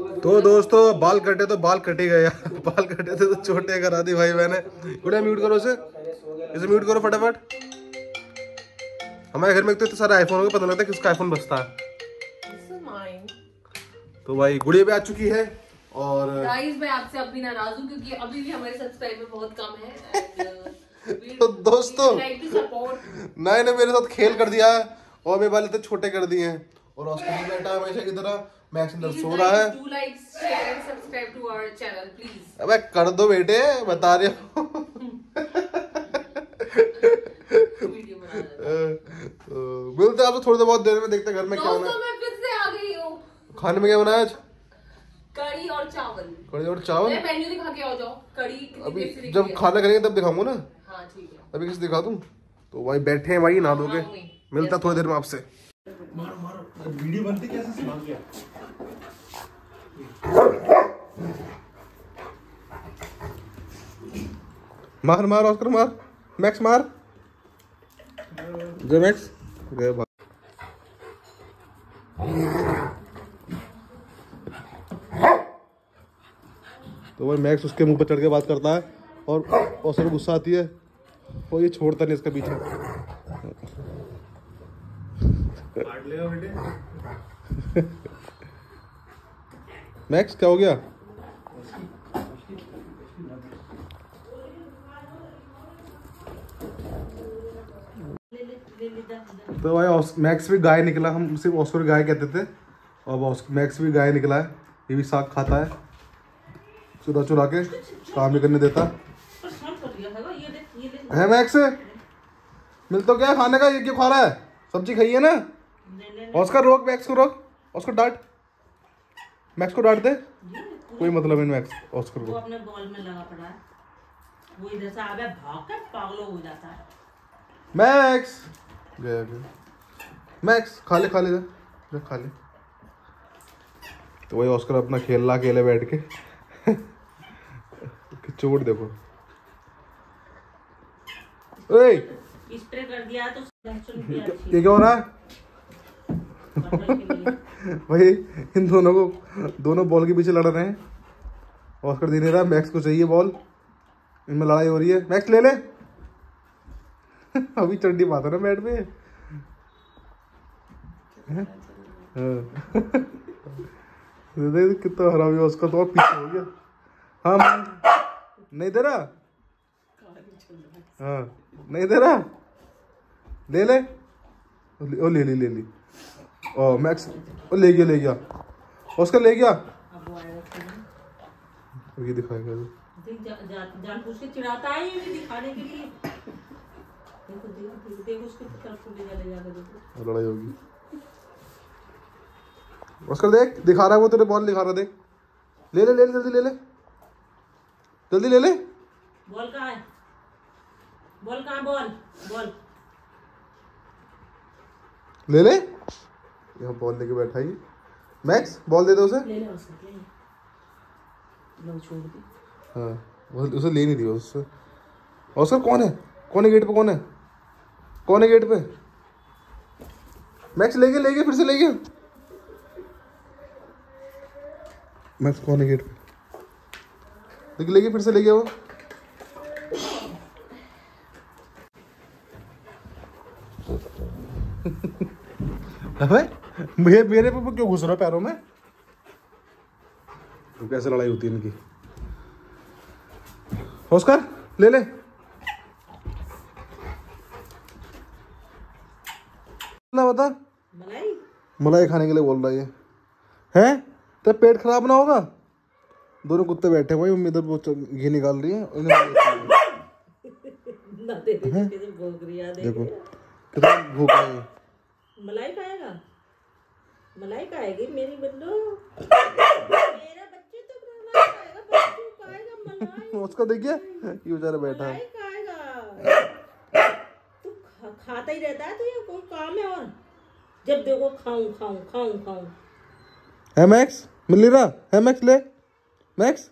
तो दोस्तों बाल कटे तो बाल कटे गए यार। बाल कटे थे तो छोटे करा दी भाई मैंने। गुड़िया म्यूट करो इसे म्यूट करो फटाफट। हमारे घर में तो सारे आईफोन को पता लगता है किसका आईफोन बजता है। तो भाई गुड़िया भी आ चुकी है और गाइस मैं आपसे अभी नाराज हूँ क्योंकि अभी भी हमारे सब्सक्राइबर बहुत कम है। तो दोस्तों नए ने मेरे साथ खेल कर दिया है और मेरे वाले तो छोटे कर दिए हैं और ऑस्कर भी बैठा है हमेशा की तरह। मैक्स अंदर सो रहा है। अबे कर दो बेटे बता रहे हो। मिलते आपसे थोड़ी बहुत देर में, देखते घर में क्या होना है। मैं फिर से आ गई हूँ। खाने में क्या बनाया आज? कड़ी और चावल। कड़ी और चावल? मेन्यू दिखा के आ जाओ। कड़ी अभी जब खाना करेंगे तब दिखाऊंगा ना। हाँ ठीक है। अभी किसी दिखा दूं? तो भाई बैठे हैं भाई, नहा दोगे? मिलता थोड़ी देर में आपसे। वीडियो बनती कैसे सिखा गया? मार मार ऑस्कर मार, मैक्स मार, जय मैक्स गए भाई। तो भाई मैक्स उसके मुंह पर चढ़ के बात करता है और ऑस्कर को गुस्सा आती है और ये छोड़ता नहीं इसका पीछे। काट लेगा बेटे। मैक्स क्या हो गया? तो भाई मैक्स भी गाय निकला। हम सिर्फ ऑस्कर गाय कहते थे और मैक्स भी गाय निकला है। ये भी साग खाता है चुरा चुरा के, काम नहीं करने देता है। मैक्स मिल तो क्या खाने का, ये क्यों खा रहा है? सब्जी खाइए ना। ऑस्कर रोक, मैक्स को रोक, ऑस्कर डांट, मैक्स को डांट दे। कोई मतलब नहीं मैक्स ऑस्कर को। वो अपने बॉल में लगा पड़ा है, वो इधर से आगे भाग कर पागल हो जाता है। मैक्स गया मैक्स खा ले खा ले। तो वही ऑस्कर अपना खेल रहा अकेले बैठ के। चोट देखो। ओए स्प्रे कर दिया तो ये क्या हो रहा है? भाई इन दोनों बॉल के पीछे लड़ रहे हैं। ऑस्कर दे नहीं रहा, मैक्स को चाहिए बॉल। इनमें लड़ाई हो रही है। मैक्स ले ले। अभी चड्डी पाता ना बैट पे। कितना हरा हुआ उसका, तो पीछे हो गया। हाँ नहीं दे रहा। हाँ नहीं दे रहा, ले ले। ओ ले ली। ओ मैक्स ओ ले गया उसका, ले गया। ये दिखाएगा जानबूझ के चिढ़ाता है ये दिखाने के लिए। देखो उसको तरफ ले जाकर देखो लड़ाई होगी। उसका देख दिखा रहा है वो तेरे बॉल दिखा रहा, देख। ले जल्दी ले ले। बॉल कहाँ है? बॉल ले ले। यहाँ बॉल लेके बैठा ही। मैक्स बॉल दे दो उसे। ले उसको लो, छोड़ दे। हाँ उसे ले नहीं दिया उससे। ऑस्कर कौन है गेट पे? कौन है गेट पे? मैक्स ले गया फिर से ले गया। मैक्स कौन है गेट पे? देख ले गया फिर से ले गया वो। अबे मेरे पे क्यों घुस रहा पैरों में? तो कैसे लड़ाई होती है इनकी। ऑस्कर ले ले। ना बता। मलाई खाने के लिए बोल रहा है हैं? तो पेट खराब ना होगा? दोनों कुत्ते बैठे हुए, मम्मी इधर घी निकाल रही है। देखो कितना भूखा है। मलाई खाएगी मेरी बंदो। मेरा बच्चे तो मलाई खाएगा, बच्चू खाएगा मलाई। उसका देखिए ये बेचारा बैठा है। तू खाता ही रहता है, तो ये कोई काम है? और जब देखो खाऊं। है मैक्स मिल रहा है? मैक्स ले मैक्स।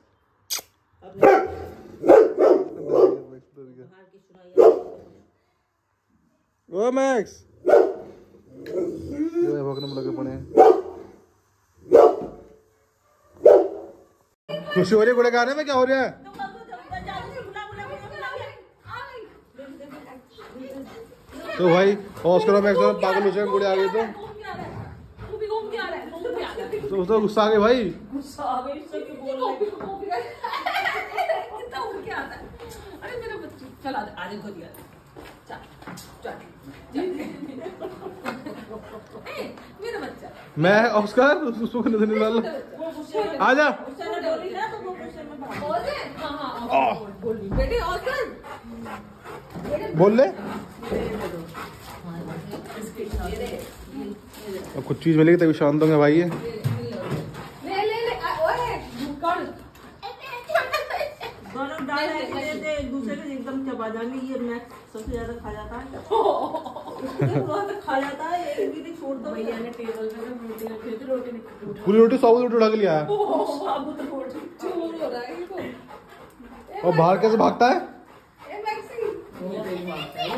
ओ मैक्स ये भगने में लगे पड़े हैं। खुशी हो रही है गुड़े गाने में, क्या हो रहा है? तो भाई ऑस्कर और मैक्स दोनों पागल हो जाएंगे, गुड़े आ गई तो तो गुस्सा आ गई भाई। अरे मेरा बच्चा चला आधे खो दिया। मेरा बच्चा मैं ऑस्कर उसको नहीं वाला। आजा बेटे ऑस्कर बोल ले। अब कुछ चीज मिलेगी तभी शांत होंगे भाई। ये ले ओए दोनों डाल दे एक दूसरे को एकदम चबा जाएंगे। ये मैक्स सबसे ज्यादा खा जाता है। बहुत खा जाता है, एक भी नहीं छोड़ दो। भैया ने टेबल पे रोटी रखी थी, रोटी नहीं पूरी रोटी साबुत रोटी उठा के लिया है। साबुत रोटी चोर हो रहा है ये तो। और बाहर कैसे भागता है? ए मैक्सी